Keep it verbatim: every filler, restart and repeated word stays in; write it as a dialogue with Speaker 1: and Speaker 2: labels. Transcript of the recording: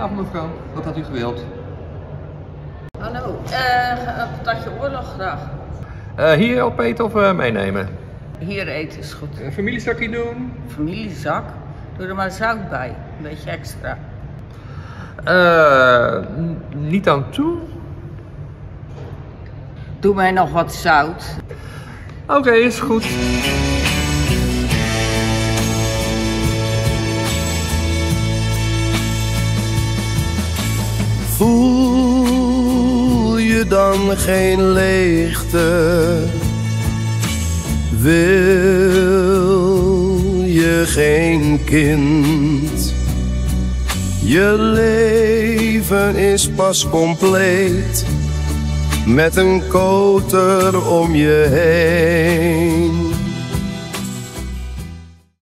Speaker 1: Dag mevrouw, wat had u gewild?
Speaker 2: Hallo, uh, een patatje oorlog graag.
Speaker 1: Uh, hier opeten of uh, meenemen?
Speaker 2: Hier eten is goed.
Speaker 1: Een familiezakje doen?
Speaker 2: Familiezak? Doe er maar zout bij, een beetje extra.
Speaker 1: Uh, niet aan toe.
Speaker 2: Doe mij nog wat zout.
Speaker 1: Oké, okay, is goed.
Speaker 3: Voel je dan geen leegte? Wil je geen kind? Je leven is pas compleet met een koter om je heen.